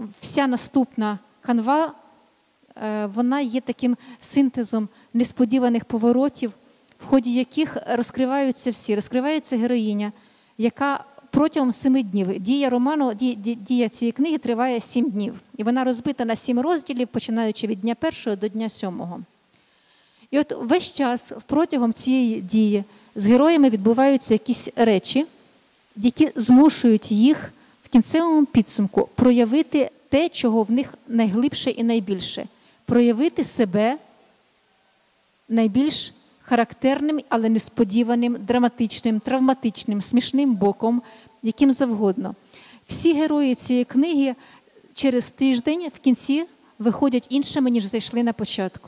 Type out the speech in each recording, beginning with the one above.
вся наступна канва, вона є таким синтезом несподіваних поворотів, в ході яких розкриваються всі. Розкривається героїня, яка протягом 7 днів. Дія роману, дія цієї книги триває 7 днів. І вона розбита на 7 розділів, починаючи від дня 1 до дня 7. І от весь час протягом цієї дії з героями відбуваються якісь речі, які змушують їх в кінцевому підсумку проявити те, чого в них найглибше і найбільше. Проявити себе найбільш характерним, але несподіваним, драматичним, травматичним, смішним боком, яким завгодно. Всі герої цієї книги через тиждень в кінці виходять іншими, ніж зайшли на початку.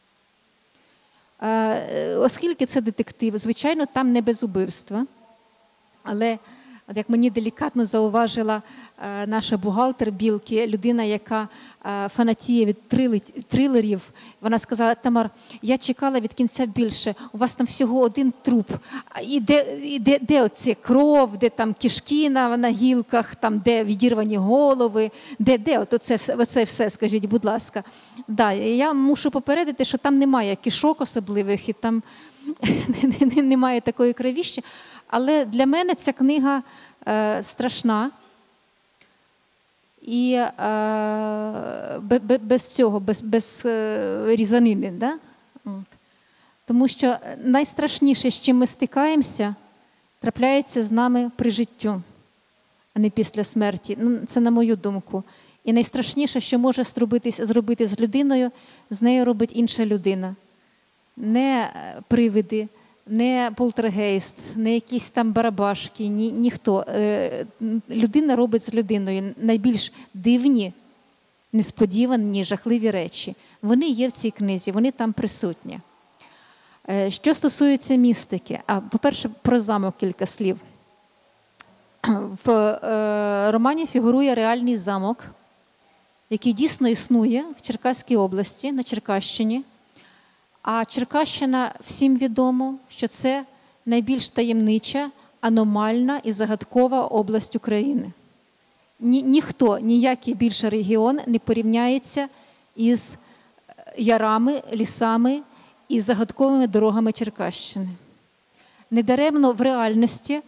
Оскільки це детектив, звичайно, там не без убивства, але, як мені делікатно зауважила наша бухгалтер Білки, людина, яка фанатіє від трилерів, вона сказала: Тамар, я чекала від кінця більше, у вас там всього 1 труп, і де оце кров, де там кишки на гілках, там де відірвані голови, де оце все, скажіть, будь ласка. Да, я мушу попередити, що там немає кишок особливих, і там немає такої кровищі, але для мене ця книга страшна. І без цього, без різанини. Да? Тому що найстрашніше, з чим ми стикаємося, трапляється з нами при життю, а не після смерті. Це на мою думку. І найстрашніше, що може зробити з людиною, з нею робить інша людина. Не привиди, не полтергейст, не якісь там барабашки, ніхто. Людина робить з людиною найбільш дивні, несподівані, жахливі речі. Вони є в цій книзі, вони там присутні. Що стосується містики, по-перше, про замок кілька слів. В романі фігурує реальний замок, який дійсно існує в Черкаській області, на Черкащині. А Черкащина, всім відомо, що це найбільш таємнича, аномальна і загадкова область України. Ніхто, ніякий більше регіон не порівняється із ярами, лісами і загадковими дорогами Черкащини. Недаремно в реальності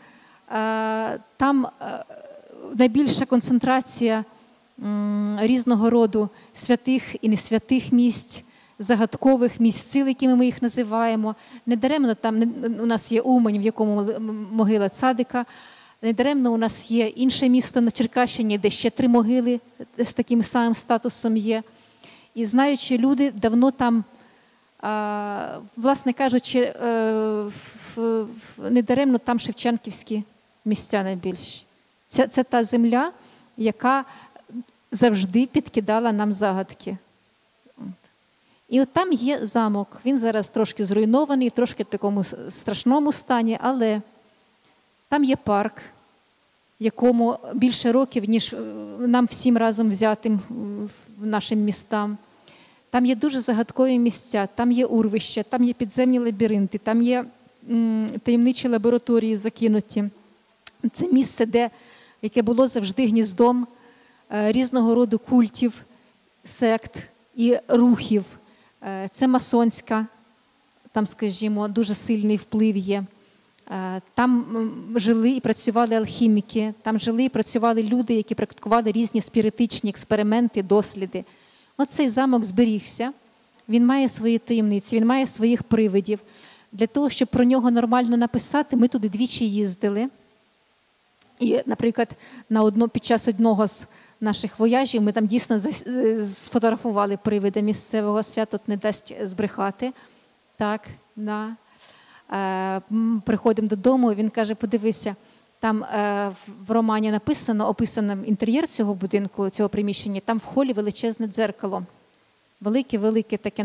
там найбільша концентрація різного роду святих і несвятих місць, загадкових місць сил, якими ми їх називаємо. Недаремно там у нас є Умань, в якому могила цадика. Недаремно у нас є інше місто на Черкащині, де ще 3 могили з таким самим статусом є. І знаючи люди, давно там, власне кажучи, недаремно там шевченківські місця найбільші. Це та земля, яка завжди підкидала нам загадки. І от там є замок. Він зараз трошки зруйнований, трошки в такому страшному стані, але там є парк, якому більше років, ніж нам всім разом взятим нашим містам. Там є дуже загадкові місця, там є урвища, там є підземні лабіринти, там є таємничі лабораторії закинуті. Це місце, яке було завжди гніздом різного роду культів, сект і рухів. Це масонська, там, скажімо, дуже сильний вплив є. Там жили і працювали алхіміки, там жили і працювали люди, які практикували різні спіритичні експерименти, досліди. Оцей замок зберігся, він має свої таємниці, він має своїх привидів. Для того, щоб про нього нормально написати, ми туди 2 їздили. І, наприклад, під час одного з наших вояжів ми там дійсно сфотографували привида місцевого, свят тут не дасть збрехати. Так, да. Приходимо додому, він каже: подивися, там в романі описано інтер'єр цього будинку, цього приміщення, там в холі величезне дзеркало. Велике-велике, таке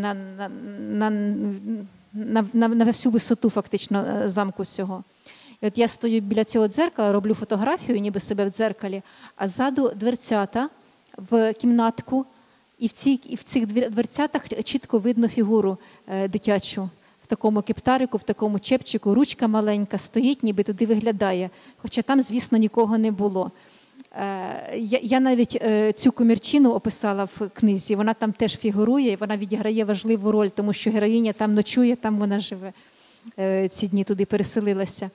на всю висоту фактично замку цього. І от я стою біля цього дзеркала, роблю фотографію, ніби себе в дзеркалі, а ззаду дверцята в кімнатку, і в цих дверцятах чітко видно фігуру дитячу. В такому кептарику, в такому чепчику, ручка маленька стоїть, ніби туди виглядає. Хоча там, звісно, нікого не було. Я навіть цю комірчину описала в книзі, вона там теж фігурує, і вона відіграє важливу роль, тому що героїня там ночує, там вона живе, ці дні туди переселилася.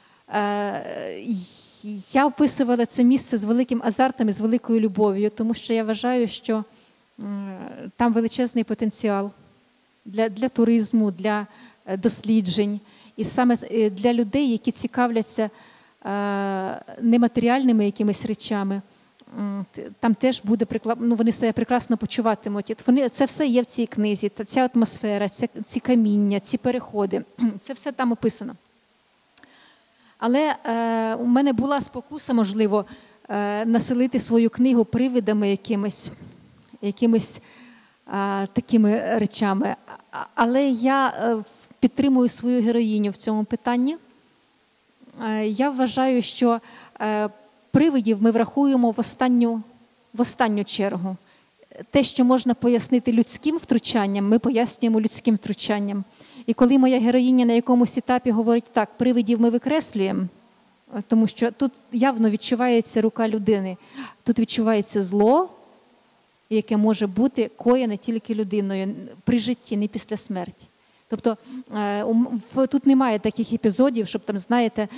Я описувала це місце з великим азартом і з великою любов'ю, тому що я вважаю, що там величезний потенціал для туризму, для досліджень. І саме для людей, які цікавляться нематеріальними якимись речами, там теж буде вони себе прекрасно почуватимуть. Це все є в цій книзі, ця атмосфера, ці каміння, ці переходи. Це все там описано. Але у мене була спокуса, можливо, населити свою книгу привидами якимись такими речами. Але я підтримую свою героїню в цьому питанні. Я вважаю, що привидів ми врахуємо в останню чергу. Те, що можна пояснити людським втручанням, ми пояснюємо людським втручанням. І коли моя героїня на якомусь етапі говорить, так, привидів ми викреслюємо, тому що тут явно відчувається рука людини, тут відчувається зло, яке може бути коєне тільки людиною при житті, не після смерті. Тобто тут немає таких епізодів, щоб там, знаєте,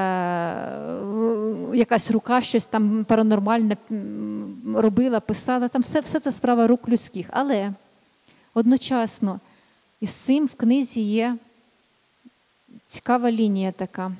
якась рука щось там паранормальне робила, писала. Там все це справа рук людських. Але одночасно із цим в книзі є цікава лінія така.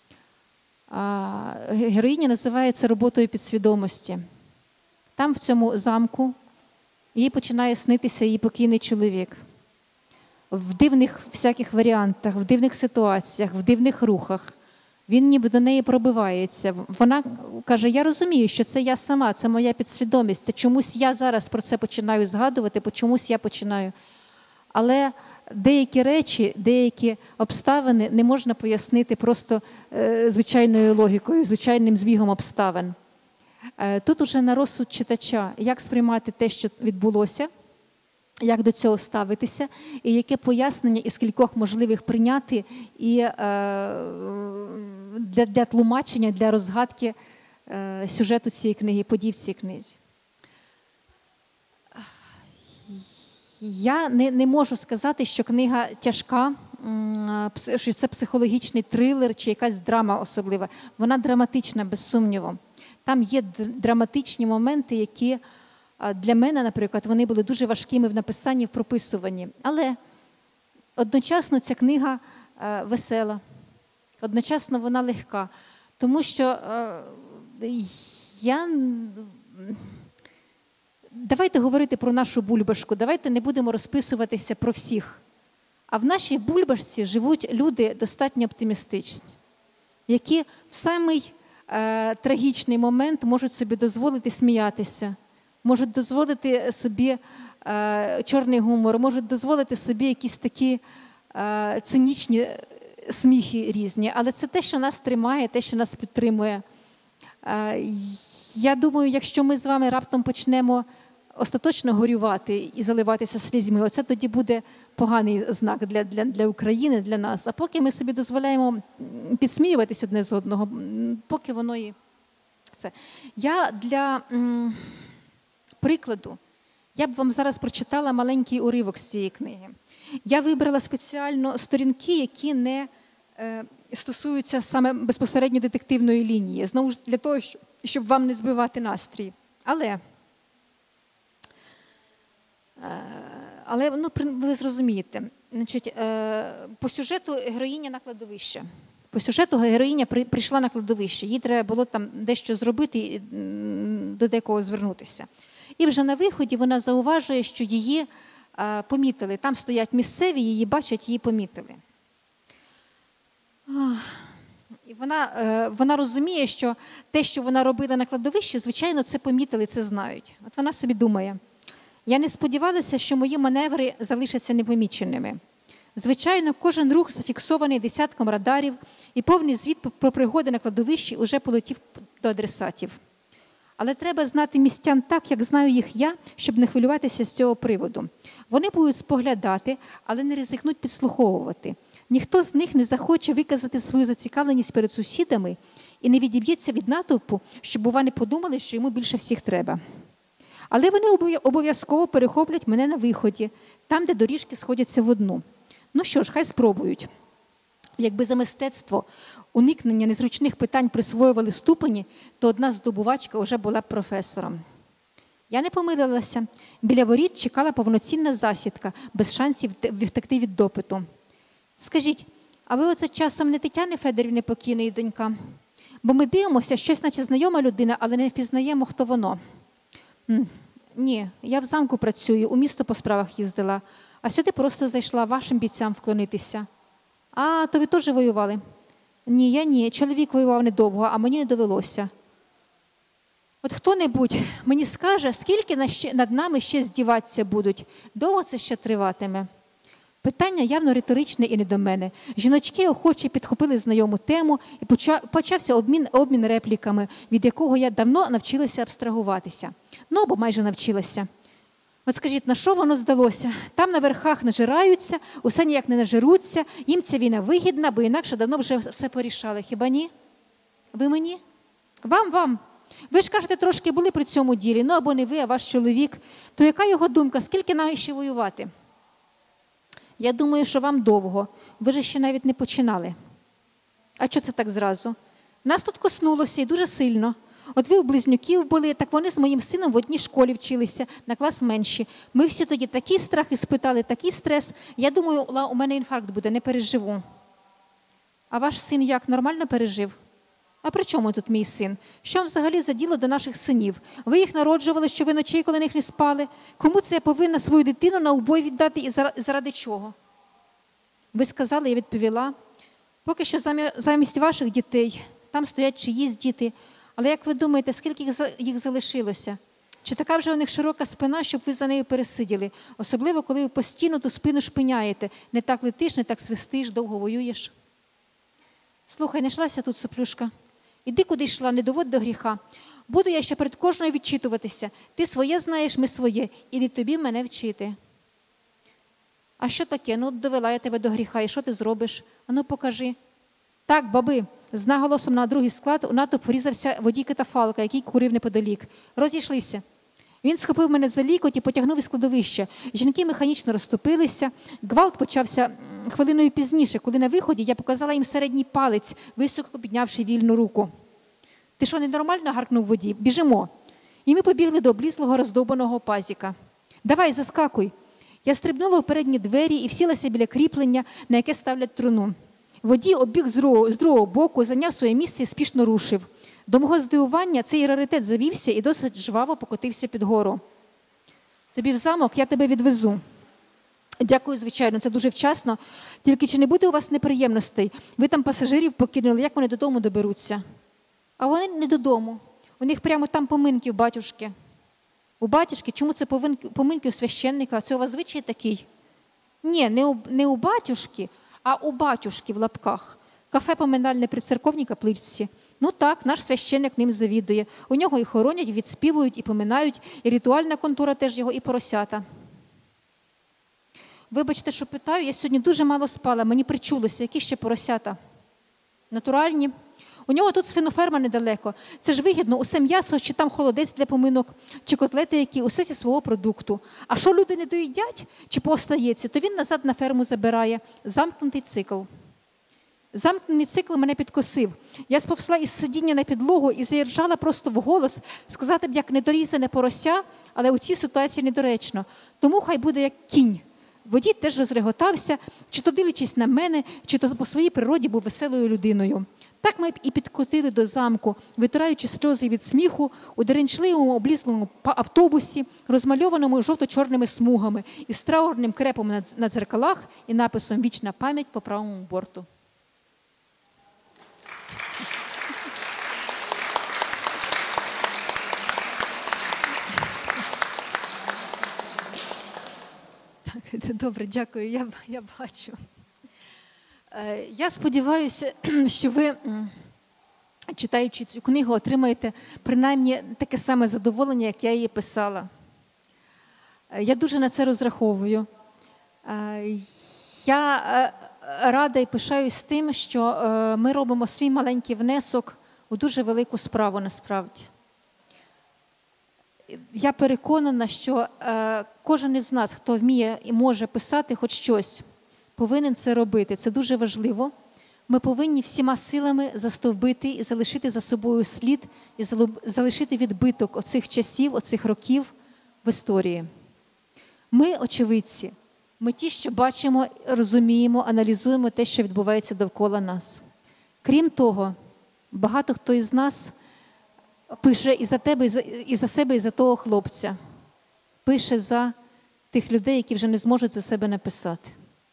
Героїня називається роботою підсвідомості. Там в цьому замку їй починає снитися її покійний чоловік. В дивних всяких варіантах, в дивних ситуаціях, в дивних рухах. Він ніби до неї пробивається. Вона каже, я розумію, що це я сама, це моя підсвідомість, це чомусь я зараз про це починаю згадувати, чомусь я починаю. Але деякі речі, деякі обставини не можна пояснити просто звичайною логікою, звичайним збігом обставин. Тут уже на розсуд читача, як сприймати те, що відбулося, як до цього ставитися, і яке пояснення із кількох можливих прийняти і для тлумачення, для розгадки сюжету цієї книги, подій в цій книзі. Я не можу сказати, що книга тяжка, що це психологічний трилер чи якась драма особлива. Вона драматична, без сумніву. Там є драматичні моменти, які для мене, наприклад, вони були дуже важкими в написанні, в прописуванні. Але одночасно ця книга весела, одночасно вона легка. Тому що давайте говорити про нашу бульбашку, давайте не будемо розписуватися про всіх. А в нашій бульбашці живуть люди достатньо оптимістичні, які в самий трагічний момент можуть собі дозволити сміятися, можуть дозволити собі чорний гумор, можуть дозволити собі якісь такі цинічні сміхи різні. Але це те, що нас тримає, те, що нас підтримує. Я думаю, якщо ми з вами раптом почнемо остаточно горювати і заливатися слізьми, оце тоді буде поганий знак для України, для нас. А поки ми собі дозволяємо підсміюватись одне з одного, поки воно і це. Я для прикладу, я б вам зараз прочитала маленький уривок з цієї книги. Я вибрала спеціально сторінки, які не стосуються саме безпосередньо детективної лінії. Знову ж для того, щоб вам не збивати настрій. Але ви зрозумієте, значить, по сюжету героїня на кладовище. По сюжету героїня прийшла на кладовище. Їй треба було там дещо зробити і до декого звернутися. І вже на виході вона зауважує, що її помітили. Там стоять місцеві, її бачать, її помітили. І вона розуміє, що те, що вона робила на кладовищі, звичайно, це помітили, це знають. От вона собі думає, я не сподівалася, що мої маневри залишаться непоміченими. Звичайно, кожен рух зафіксований десятком радарів, і повний звіт про пригоди на кладовищі уже полетів до адресатів. Але треба знати містян так, як знаю їх я, щоб не хвилюватися з цього приводу. Вони будуть споглядати, але не ризикнуть підслуховувати. Ніхто з них не захоче виказати свою зацікавленість перед сусідами і не відіб'ється від натовпу, щоб, бува, не подумали, що йому більше всіх треба. Але вони обов'язково перехоплять мене на виході, там, де доріжки сходяться в одну. Ну що ж, хай спробують. Якби за мистецтво уникнення незручних питань присвоювали ступені, то одна здобувачка вже була б професором. Я не помилилася. Біля воріт чекала повноцінна засідка, без шансів втекти від допиту. Скажіть, а ви оце часом не Тетяни Федорівни покійної донька? Бо ми дивимося, щось наче знайома людина, але не впізнаємо, хто воно. Ні, я в замку працюю, у місто по справах їздила, а сюди просто зайшла вашим бійцям вклонитися. А, то ви теж воювали? Ні, я ні. Чоловік воював недовго, а мені не довелося. От хто-небудь мені скаже, скільки над нами ще здіватися будуть? Довго це ще триватиме? Питання явно риторичне і не до мене. Жіночки охоче підхопили знайому тему, і почався обмін репліками, від якого я давно навчилася абстрагуватися. Ну, бо майже навчилася. От скажіть, на що воно здалося? Там на верхах нажираються, усе ніяк не нажируться, їм ця війна вигідна, бо інакше давно вже все порішали. Хіба ні? Ви мені? Вам. Ви ж, кажете, трошки були при цьому ділі, ну або не ви, а ваш чоловік. То яка його думка? Скільки нам ще воювати? Я думаю, що вам довго. Ви ж ще навіть не починали. А чого це так зразу? Нас тут коснулося і дуже сильно. От ви у близнюків були, так вони з моїм сином в одній школі вчилися, на клас менші. Ми всі тоді такий страх іспитали, такий стрес. Я думаю, у мене інфаркт буде, не переживу. А ваш син як, нормально пережив? А при чому тут мій син? Що взагалі за діло до наших синів? Ви їх народжували, що ви ночей, коли них не спали? Кому це я повинна свою дитину на убой віддати і заради чого? Ви сказали, я відповіла. Поки що замість ваших дітей, там стоять чиїсь діти. Але як ви думаєте, скільки їх залишилося? Чи така вже у них широка спина, щоб ви за нею пересиділи? Особливо, коли ви постійно ту спину шпиняєте. Не так летиш, не так свистиш, довго воюєш. Слухай, не йшлася тут, соплюшка. Іди, куди йшла, не доводь до гріха. Буду я ще перед кожною відчитуватися. Ти своє знаєш, ми своє. І не тобі мене вчити. А що таке? Ну, довела я тебе до гріха. І що ти зробиш? А ну, покажи. Так, баби. З наголосом на другий склад у натовп врізався водій катафалка, який курив неподалік. Розійшлися. Він схопив мене за лікоть і потягнув із кладовища. Жінки механічно розступилися. Гвалт почався хвилиною пізніше, коли на виході я показала їм середній палець, високо піднявши вільну руку. «Ти що, ненормально?» – гаркнув водій. «Біжимо!» І ми побігли до облізлого роздовбаного пазіка. «Давай, заскакуй!» Я стрибнула у передні двері і всілася біля кріплення, на яке ставлять труну. Водій обіг з другого боку, зайняв своє місце і спішно рушив. До мого здивування цей раритет завівся і досить жваво покотився під гору. «Тобі в замок, я тебе відвезу». «Дякую, звичайно, це дуже вчасно. Тільки чи не буде у вас неприємностей? Ви там пасажирів покинули, як вони додому доберуться?» «А вони не додому. У них прямо там поминки у батюшки». «У батюшки? Чому це поминки у священника? Це у вас звичай такий?» «Ні, не у батюшки, а у батюшки в лапках. Кафе поминальне при церковній капличці. Ну так, наш священник ним завідує. У нього і хоронять, і відспівують, і поминають, і ритуальна контора теж його, і поросята». «Вибачте, що питаю, я сьогодні дуже мало спала, мені причулося, які ще поросята?» «Натуральні. У нього тут свиноферма недалеко. Це ж вигідно, усе м'ясо, чи там холодець для поминок, чи котлети які, усе зі свого продукту. А що люди не доїдять, чи поостається, то він назад на ферму забирає. Замкнутий цикл». Замкнений цикл мене підкосив. Я сповзла із сидіння на підлогу і заіржала просто вголос, сказати б, як недорізане порося, але у цій ситуації недоречно. Тому хай буде як кінь. Водій теж розреготався, чи то дивлячись на мене, чи то по своїй природі був веселою людиною. Так ми і підкотили до замку, витираючи сльози від сміху, у деренчливому облізлому автобусі, розмальованому жовто-чорними смугами, із траурним крепом на дзеркалах і написом «Вічна пам'ять» по правому борту. Добре, дякую, я бачу. Я сподіваюся, що ви, читаючи цю книгу, отримаєте принаймні таке саме задоволення, як я її писала. Я дуже на це розраховую. Я рада і пишаюсь тим, що ми робимо свій маленький внесок у дуже велику справу насправді. Я переконана, що кожен із нас, хто вміє і може писати хоч щось, повинен це робити. Це дуже важливо. Ми повинні всіма силами застовбити і залишити за собою слід, і залишити відбиток оцих часів, оцих років в історії. Ми очевидці, ми ті, що бачимо, розуміємо, аналізуємо те, що відбувається довкола нас. Крім того, багато хто із нас пише і за тебе, і за себе, і за того хлопця. Пише за тих людей, які вже не зможуть за себе написати.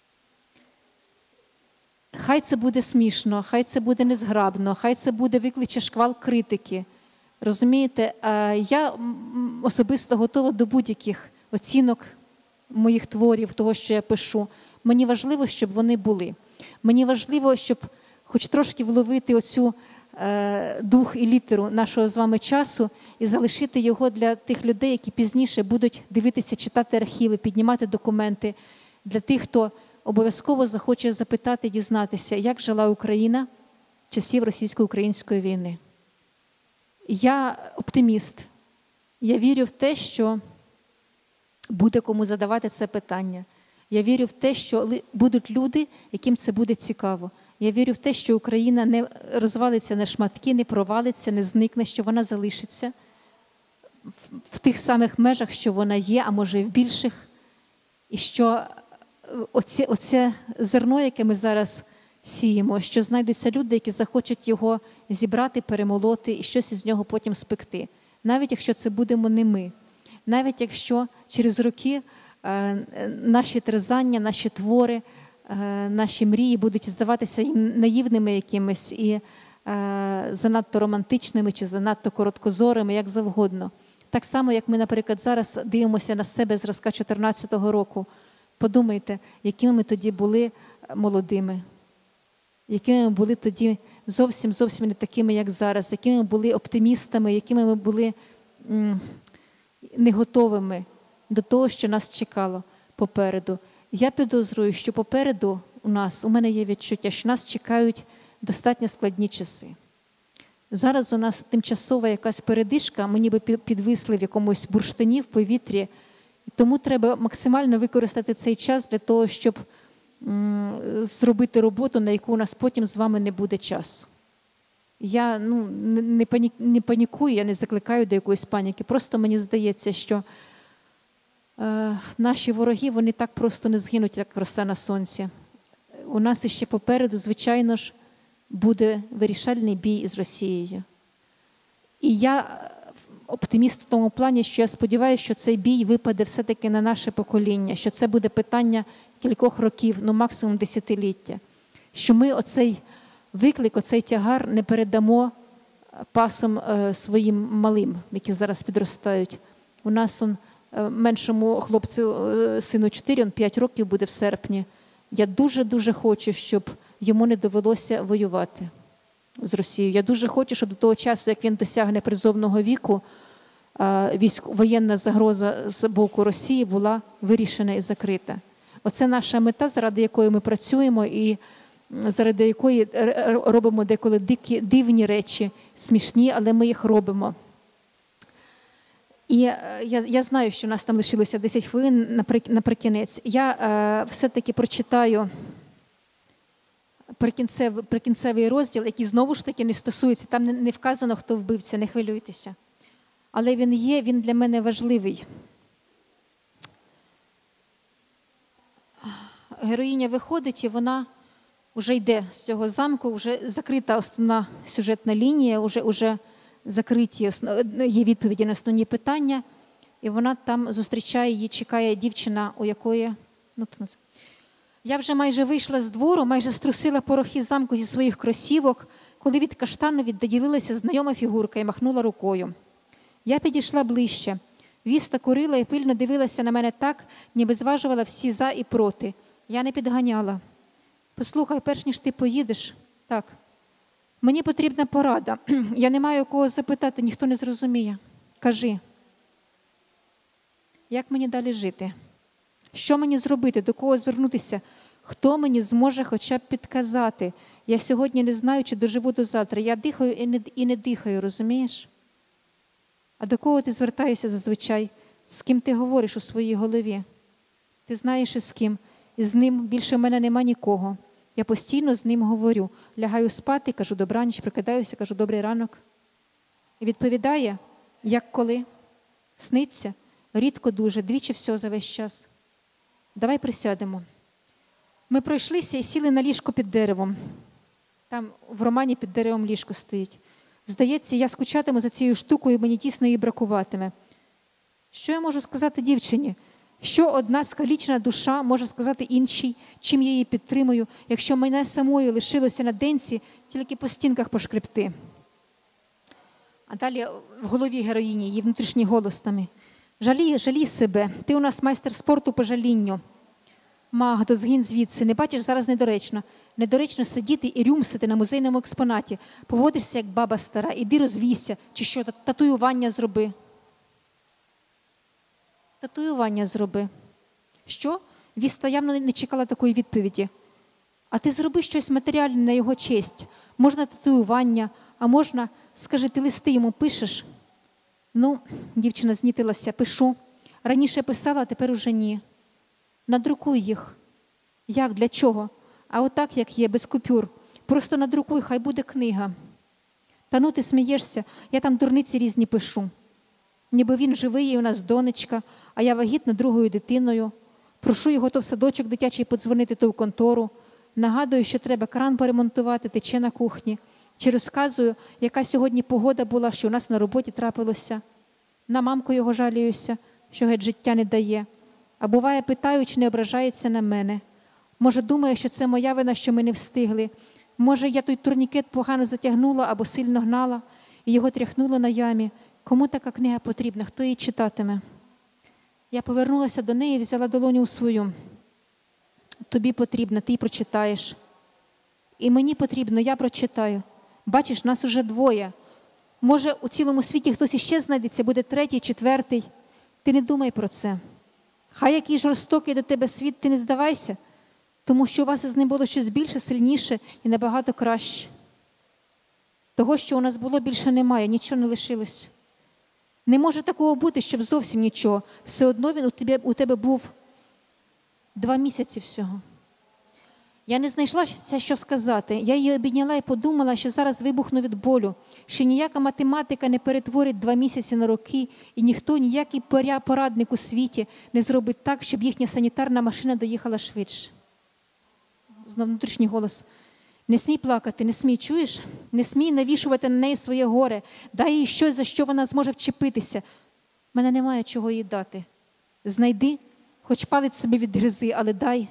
Хай це буде смішно, хай це буде незграбно, хай це буде викличе шквал критики. Розумієте, я особисто готова до будь-яких оцінок моїх творів, того, що я пишу. Мені важливо, щоб вони були. Мені важливо, щоб хоч трошки вловити оцю дух і літеру нашого з вами часу і залишити його для тих людей, які пізніше будуть дивитися, читати архіви, піднімати документи, для тих, хто обов'язково захоче запитати, дізнатися, як жила Україна в часів російсько-української війни. Я оптиміст. Я вірю в те, що буде кому задавати це питання. Я вірю в те, що будуть люди, яким це буде цікаво. Я вірю в те, що Україна не розвалиться на шматки, не провалиться, не зникне, що вона залишиться в тих самих межах, що вона є, а може і в більших. І що оце зерно, яке ми зараз сіємо, що знайдуться люди, які захочуть його зібрати, перемолоти і щось із нього потім спекти. Навіть якщо це будемо не ми. Навіть якщо через роки наші терзання, наші твори, наші мрії будуть здаватися і наївними якимись, і занадто романтичними, чи занадто короткозорими, як завгодно. Так само, як ми, наприклад, зараз дивимося на себе зразка 2014 року. Подумайте, якими ми тоді були молодими, якими ми були тоді зовсім не такими, як зараз, якими ми були оптимістами, якими ми були не готовими до того, що нас чекало попереду. Я підозрюю, що попереду у мене є відчуття, що нас чекають достатньо складні часи. Зараз у нас тимчасова якась передишка, ми ніби підвисли в якомусь бурштині, в повітрі, тому треба максимально використати цей час для того, щоб зробити роботу, на яку у нас потім з вами не буде часу. Я не панікую, я не закликаю до якоїсь паніки. Просто мені здається, що наші вороги, вони так просто не згинуть, як роса на сонці. У нас іще попереду, звичайно ж, буде вирішальний бій із Росією. І я оптиміст в тому плані, що я сподіваюся, що цей бій випаде все-таки на наше покоління, що це буде питання кількох років, максимум десятиліття. Що ми оцей виклик, оцей тягар не передамо пасом своїм малим, які зараз підростають. У нас меншому хлопцю, сину 4, він 5 років буде в серпні. Я дуже-дуже хочу, щоб йому не довелося воювати з Росією. Я дуже хочу, щоб до того часу, як він досягне призовного віку, воєнна загроза з боку Росії була вирішена і закрита. Оце наша мета, заради якої ми працюємо і заради якої робимо деколи дивні речі, смішні, але ми їх робимо. І я знаю, що у нас там лишилося 10 хвилин наприкінець. Я все-таки прочитаю прикінцевий розділ, який знову ж таки не стосується, там не вказано, хто вбивця, не хвилюйтеся. Але він для мене важливий. Героїня виходить, і вона вже йде з цього замку, вже закрита основна сюжетна лінія, вже закриті є відповіді на основні питання, і вона там зустрічає її, чекає дівчина, у якої... Я вже майже вийшла з двору, майже струсила порохи замку зі своїх кросівок, коли від каштану відділилася знайома фігурка і махнула рукою. Я підійшла ближче. Віста курила і пильно дивилася на мене так, ніби зважувала всі за і проти. Я не підганяла. Послухай, перш ніж ти поїдеш, так, мені потрібна порада. Я не маю кого запитати, ніхто не зрозуміє. Кажи, як мені далі жити? Що мені зробити, до кого звернутися? Хто мені зможе хоча б підказати, Я сьогодні не знаю, чи доживу до завтра. Я дихаю і не дихаю, розумієш? А до кого ти звертаєшся зазвичай? З ким ти говориш у своїй голові? Ти знаєш, із ким? І з ним більше в мене нема нікого. Я постійно з ним говорю. Лягаю спати, кажу добраніч, прокидаюся, кажу добрий ранок. І відповідає, як коли? Сниться? Рідко дуже, двічі все за весь час. Давай присядемо. Ми пройшлися і сіли на ліжко під деревом. Там в романі під деревом ліжко стоїть. Здається, я скучатиму за цією штукою, мені тісно її бракуватиме. Що я можу сказати дівчині? Що одна скалічена душа може сказати іншій, чим я її підтримую, якщо мене самої лишилося на денці тільки по стінках пошкребти? А далі в голові героїні, її внутрішній голос там. Жалій себе, ти у нас майстер спорту по жалінню. Магдо, згинь звідси, не бачиш, зараз недоречно. Недоречно сидіти і рюмсити на музейному експонаті. Поводишся, як баба стара, іди розвійся, чи що, татуювання зроби. Татуювання зроби. Що? Віста явно не чекала такої відповіді. А ти зроби щось матеріальне на його честь. Можна татуювання, а можна, скажи, ти листи йому пишеш? Ну, дівчина знітилася, пишу. Раніше писала, а тепер уже ні. Надрукуй їх. Як, для чого? А отак, як є, без купюр. Просто надрукуй, хай буде книга. Та ну, ти смієшся, я там дурниці різні пишу. Ніби він живий, і у нас донечка, а я вагітна другою дитиною. Прошу його то в садочок дитячий подзвонити, то в контору. Нагадую, що треба кран поремонтувати, тече на кухні. Чи розказую, яка сьогодні погода була, що у нас на роботі трапилося. На мамку його жаліюся, що геть життя не дає. А буває, питаю, чи не ображається на мене. Може, думає, що це моя вина, що ми не встигли. Може, я той турнікет погано затягнула або сильно гнала, і його тряхнуло на ямі. Кому така книга потрібна? Хто її читатиме? Я повернулася до неї і взяла долоню у свою. Тобі потрібно, ти прочитаєш. І мені потрібно, я прочитаю. Бачиш, нас уже двоє. Може, у цілому світі хтось іще знайдеться, буде третій, четвертий. Ти не думай про це. Хай який жорстокий до тебе світ, ти не здавайся, тому що у вас із ним було щось більше, сильніше і набагато краще. Того, що у нас було, більше немає, нічого не лишилось. Не може такого бути, щоб зовсім нічого. Все одно він у тебе був 2 місяці всього. Я не знайшла що сказати. Я її обійняла і подумала, що зараз вибухну від болю, що ніяка математика не перетворить 2 місяці на роки, і ніхто, ніякий порадник у світі не зробить так, щоб їхня санітарна машина доїхала швидше. Знов внутрішній голос. Не смій плакати, не смій, чуєш? Не смій навішувати на неї своє горе. Дай їй щось, за що вона зможе вчепитися. Мене немає чого їй дати. Знайди, хоч палець собі відгризи, але дай.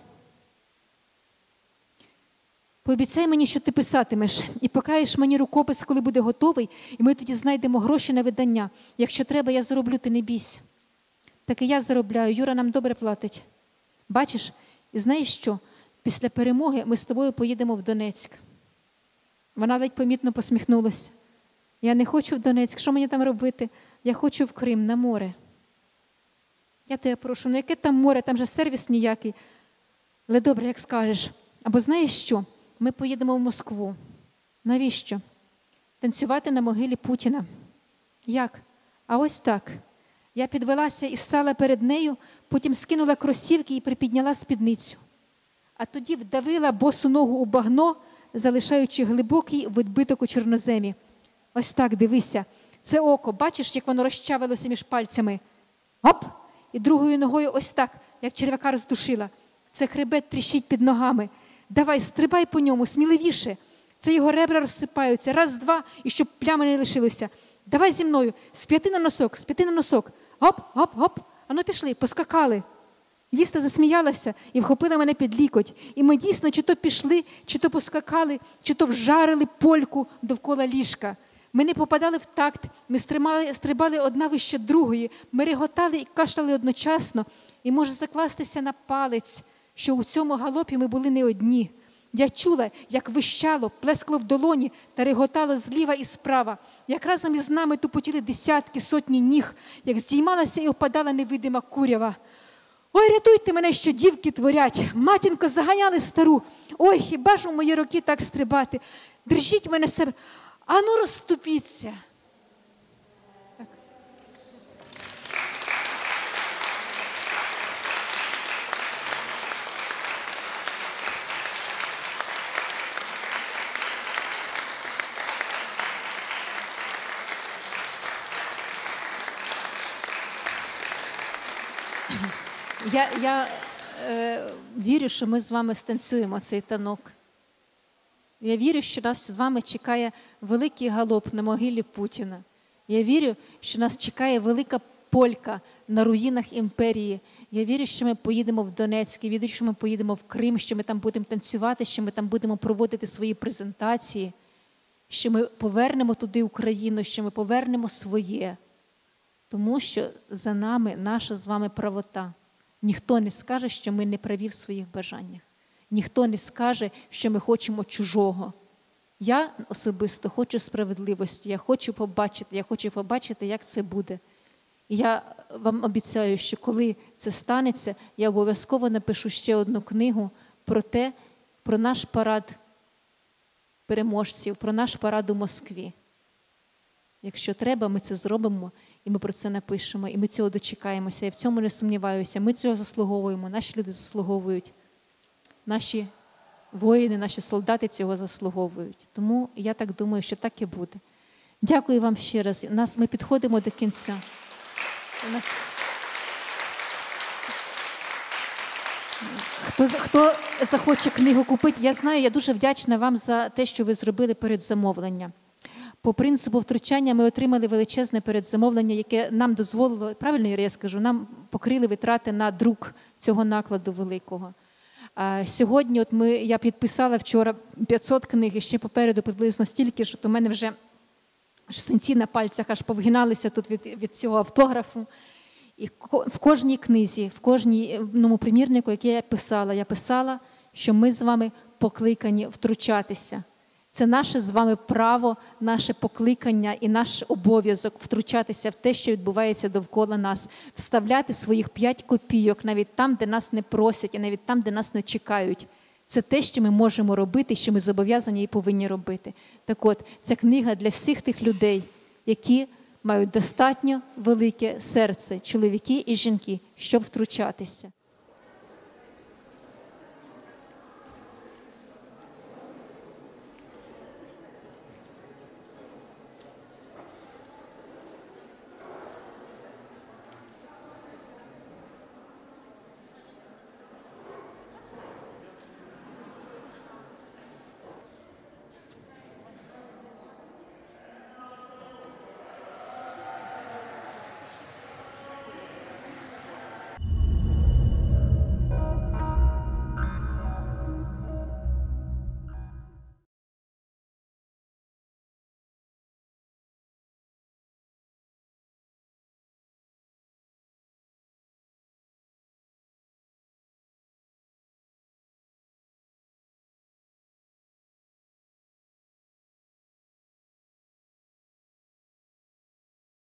Пообіцяй мені, що ти писатимеш, і покажеш мені рукопис, коли буде готовий, і ми тоді знайдемо гроші на видання. Якщо треба, я зароблю, ти не бійся. Так і я заробляю, Юра нам добре платить. Бачиш, і знаєш що? Після перемоги ми з тобою поїдемо в Донецьк. Вона ледь помітно посміхнулася. Я не хочу в Донецьк, що мені там робити? Я хочу в Крим, на море. Я тебе прошу, ну яке там море, там же сервіс ніякий. Але добре, як скажеш. Або знаєш що? Ми поїдемо в Москву. Навіщо? Танцювати на могилі Путіна. Як? А ось так. Я підвелася і стала перед нею, потім скинула кросівки і припідняла спідницю. А тоді вдавила босу ногу у багно, залишаючи глибокий відбиток у чорноземі. Ось так, дивися. Це око, бачиш, як воно розчавилося між пальцями? Оп! І другою ногою ось так, як черв'яка роздушила. Це хребет тріщить під ногами. Давай, стрибай по ньому, сміливіше. Це його ребра розсипаються. Раз, два, і щоб плями не лишилося. Давай зі мною, з п'яти на носок. Оп, оп, оп. Ану пішли, поскакали. Віста засміялася і вхопила мене під лікоть. І ми дійсно чи то пішли, чи то поскакали, чи то вжарили польку довкола ліжка. Ми не попадали в такт, ми стрибали одна вище другої, ми реготали і кашляли одночасно. І може закластися на палець, що у цьому галопі ми були не одні. Я чула, як вищало, плескало в долоні та реготало зліва і справа, як разом із нами тупотіли десятки, сотні ніг, як здіймалася і опадала невидима курява. Ой, рятуйте мене, що дівки творять. Матінко, заганяли стару. Ой, хіба ж у мої роки так стрибати? Держіть мене себе. Ану, розступіться. Я вірю, що ми з вами станцюємо цей танок. Я вірю, що нас з вами чекає великий галоп на могилі Путіна. Я вірю, що нас чекає велика полька на руїнах імперії. Я вірю, що ми поїдемо в Донецьк, я вірю, що ми поїдемо в Крим, що ми там будемо танцювати, що ми там будемо проводити свої презентації, що ми повернемо туди Україну, що ми повернемо своє. Тому що за нами наша з вами правота. Ніхто не скаже, що ми не праві в своїх бажаннях. Ніхто не скаже, що ми хочемо чужого. Я особисто хочу справедливості, я хочу побачити, як це буде. І я вам обіцяю, що коли це станеться, я обов'язково напишу ще одну книгу про наш парад переможців, про наш парад у Москві. Якщо треба, ми це зробимо, і ми про це напишемо, і ми цього дочекаємося. Я в цьому не сумніваюся. Ми цього заслуговуємо, наші люди заслуговують. Наші воїни, наші солдати цього заслуговують. Тому я так думаю, що так і буде. Дякую вам ще раз. Ми підходимо до кінця. Хто захоче книгу купити, я знаю, я дуже вдячна вам за те, що ви зробили передзамовлення. По принципу втручання ми отримали величезне передзамовлення, яке нам дозволило, правильно я скажу, нам покрили витрати на друк цього накладу великого. Сьогодні я підписала вчора 500 книг, і ще попереду приблизно стільки, що у мене вже синці на пальцях аж повгиналися тут від цього автографу. І в кожній книзі, в кожному примірнику, який я писала, що ми з вами покликані втручатися. Це наше з вами право, наше покликання і наш обов'язок втручатися в те, що відбувається довкола нас, вставляти своїх 5 копійок навіть там, де нас не просять, і навіть там, де нас не чекають. Це те, що ми можемо робити, що ми зобов'язані і повинні робити. Так от, ця книга для всіх тих людей, які мають достатньо велике серце, чоловіки і жінки, щоб втручатися.